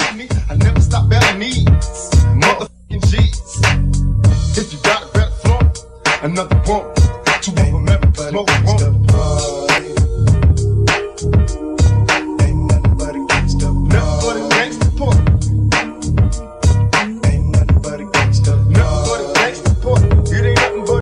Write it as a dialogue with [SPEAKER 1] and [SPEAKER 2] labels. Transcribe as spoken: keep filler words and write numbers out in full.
[SPEAKER 1] with me, I never stop belling needs. Motherfucking G's. If you got a better floor, another one. Two of them everybody smoke one.